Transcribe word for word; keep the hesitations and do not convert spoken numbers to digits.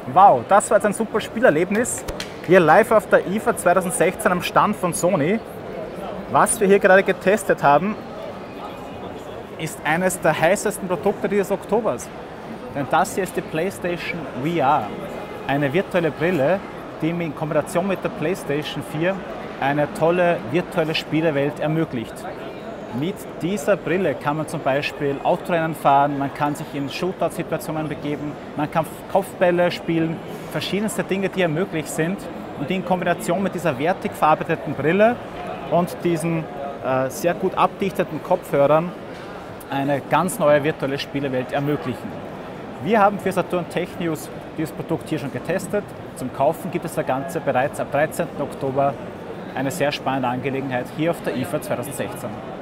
Wow, das war jetzt ein super Spielerlebnis. Hier live auf der I F A zweitausendsechzehn am Stand von Sony. Was wir hier gerade getestet haben, ist eines der heißesten Produkte dieses Oktobers. Denn das hier ist die PlayStation V R. Eine virtuelle Brille, die in Kombination mit der PlayStation vier eine tolle virtuelle Spielewelt ermöglicht. Mit dieser Brille kann man zum Beispiel Autorennen fahren, man kann sich in Shootout-Situationen begeben, man kann Kopfbälle spielen, verschiedenste Dinge, die hier möglich sind und die in Kombination mit dieser wertig verarbeiteten Brille und diesen äh, sehr gut abdichteten Kopfhörern eine ganz neue virtuelle Spielewelt ermöglichen. Wir haben für Saturn Tech News dieses Produkt hier schon getestet. Zum Kaufen gibt es das Ganze bereits ab dreizehnten Oktober. Eine sehr spannende Angelegenheit hier auf der I F A zweitausendsechzehn.